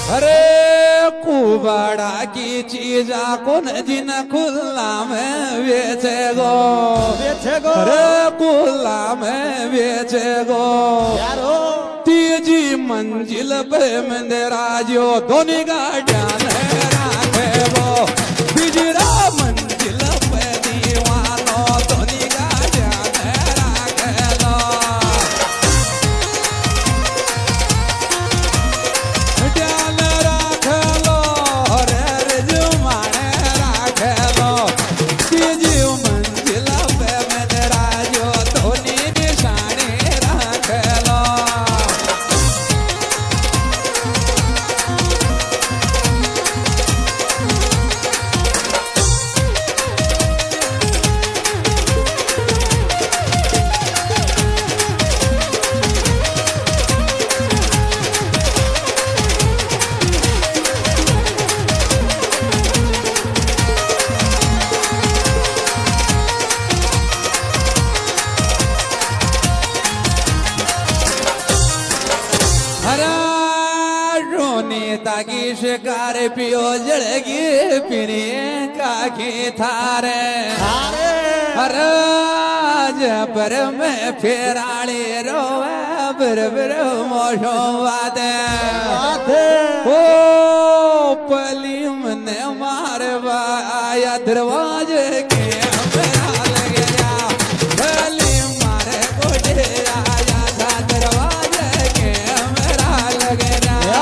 अरे कुबाड़ा की चीजा कौन जिन खुला में बेचेगो अरे खुला में बेचेगो तीजी मंजिल पे मेरा जो धोनी का ध्यान राखेगो बिजरा मंजिल पे दीवानो धोनी का ध्यान राखेगो ध्यान राखेलो रे जुमाने राखेलो तीजी मंजिल पे मेरा जो धोनी निशानी राखेलो ताकि शिकार पियो जड़गी पिरी काकी थारे हर पर में फेराली रोवे बर मोशो वादे ओ पली मने मारवा आया दरवाजे के मेरा लग गया पली मारे को आया था दरवाजे के मेरा लग गया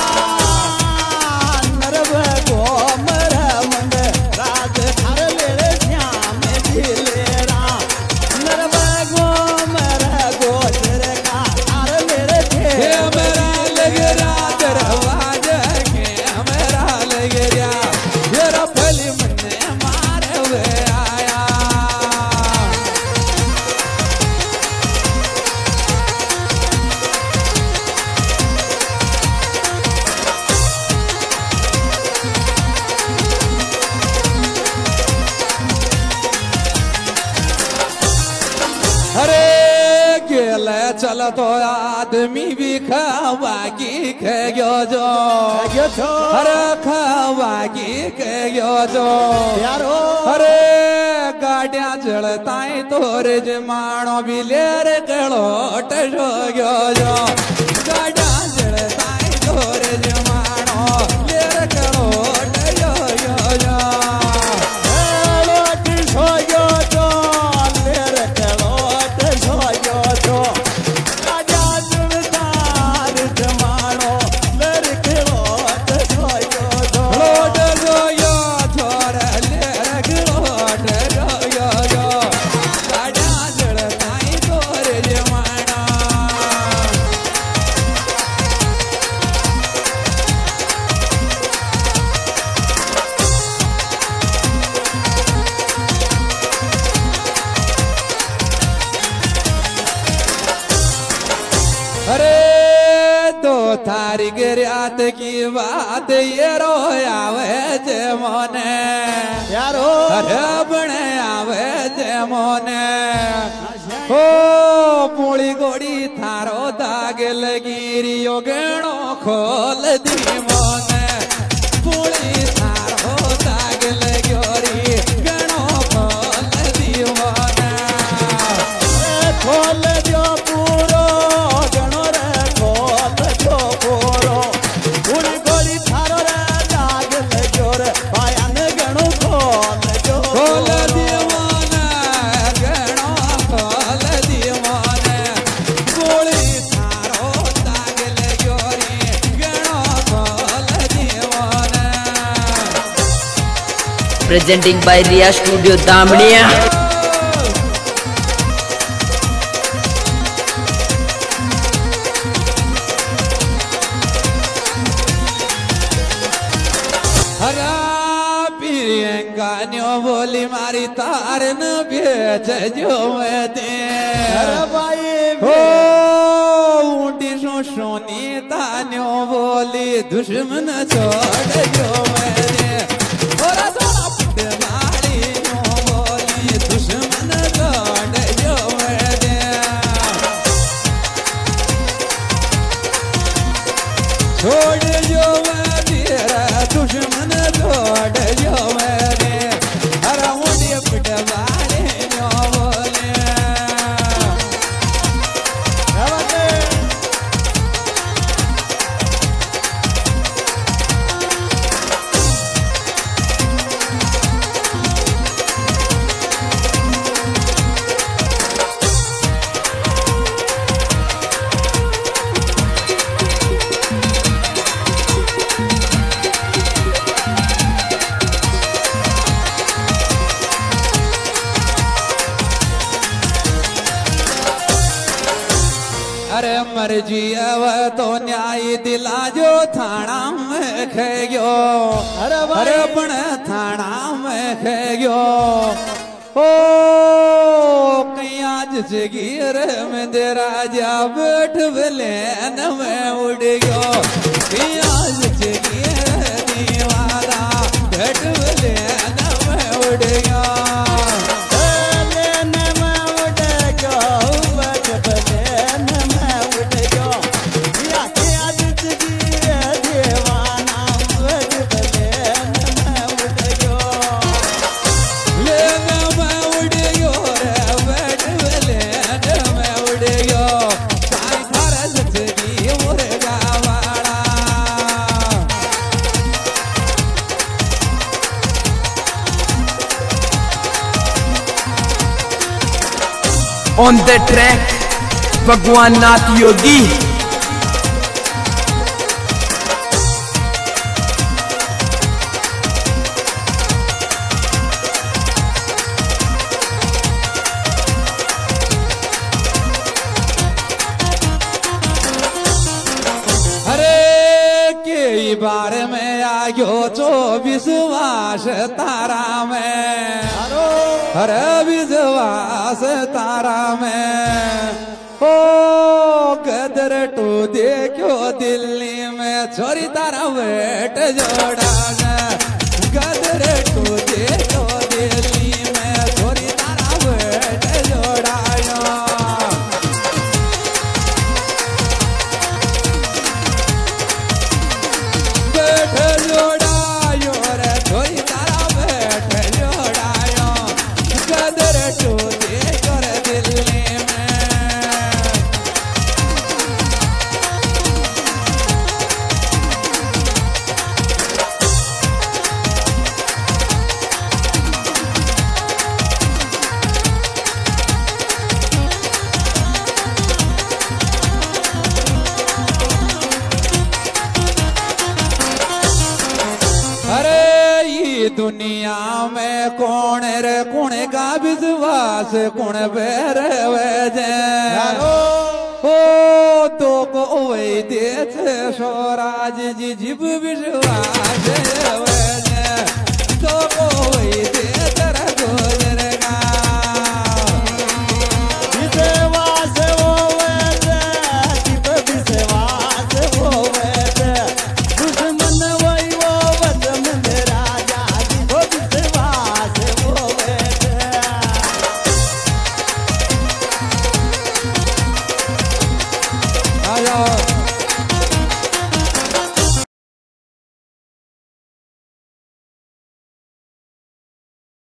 चल तो आदमी भी खावागी खेगो जो अरे खावागी खेगो जो अरे गाड़िया चलता है तोरे जमानो भी लेर गलोट जो गाड़िया चलता है तोरे जमानो लेर गलोट जो थारी गिरियात की बात ये रो आवे जे मोने यारो अरे बने आवे जे मोने ओ पूरी गोड़ी थारो दाग लगी रियो गेणो खोल दी मोने पूरी थारो दाग लगी री गेणो खोल दी मोने खोल दियो पूरो गणो रे पूरी गोली थारो रे दाग लग्यो रे पायन गणो खोल दियो मोने गणो खोल दियो मोने गोली थारो दाग लग्यो रे गणो खोल दियो मोने प्रेजेंटिंग बाय रिया स्टूडियो दामड़िया बोली मारी तार न बेच जो मैं दे हो ऊँटी सोनी तान्यो बोली दुश्मन छोड़ जो मैं दे बोली दुश्मन छोड़ जो मैं दे छोड़ जो मैं तेरा दुश्मन छोड़ जो मैंने हर मुझे पिटवाले जो बोले अरे मर्जी अब तो न्याय दिला जो थाना में खेगो अरे पण थाना में खेगो ओ कहीं आज जगीर में दे राजा बैठ बलेन में उड़ गयो कहीं आज जगीर दीवाना बैठ बलेन में उड़ गया On the track, Bhagwan Nath Yogi. बार में आयो 24 वास तारा में हरे विश्वास तारा में ओ गदर टू देखो दिल्ली में छोरी तारा वेट जोड़ा गदर टू देखो दिल्ली में छोरी तारा वेट जोड़ा दुनिया में कौन रे कौन का विश्वास कौन बैर वजह ओ तो को वही देश स्वराज जी जीव विश्वास वजह तो को